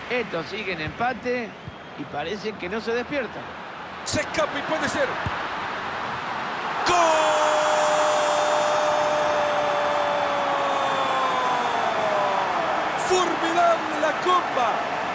Esto sigue en empate y parece que no se despierta. Se escapa y puede ser. ¡Gol! ¡Formidable la copa!